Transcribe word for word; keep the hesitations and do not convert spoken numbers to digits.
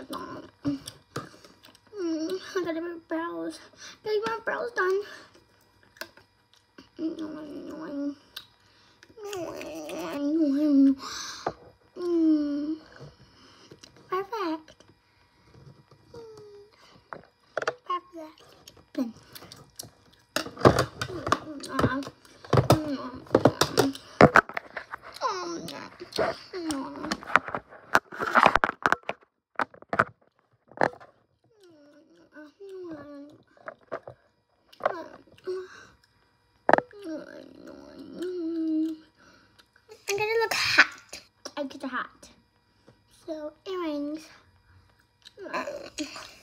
Mm, I gotta my brows. Gotta get my brows done. Mm, perfect. Perfect. Good. Mm, mm, mm. Um, mm. I'm gonna look hot. I get a hat. So earrings.